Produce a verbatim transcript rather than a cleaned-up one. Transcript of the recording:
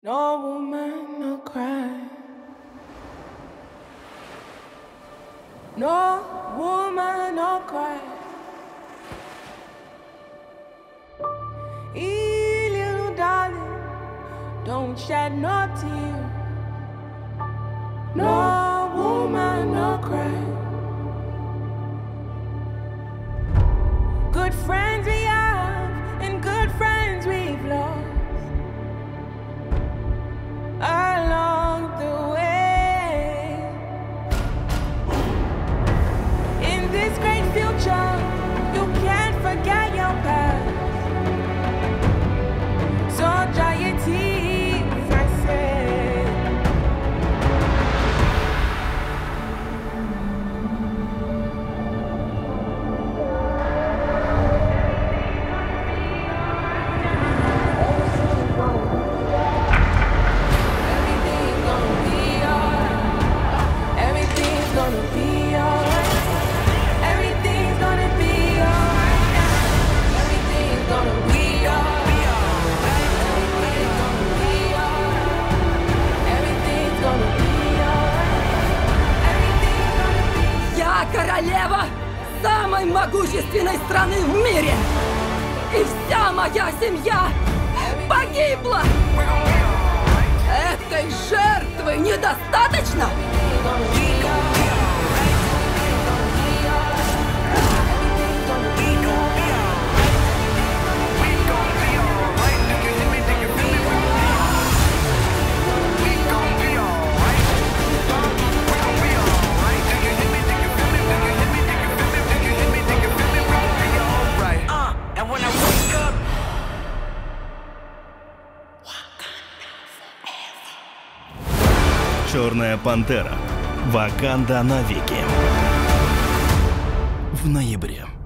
No woman, no cry. No woman, no cry. Hey, little darling, don't shed no tear. No woman, no cry. Good friends we have, and good friends we've lost along the way. In this great future, you can't forget your past. So dry your tears, I say. Королева самой могущественной страны в мире! И вся моя семья погибла! Этой жертвы недостаточно? Черная пантера. Ваканда навеки. В ноябре.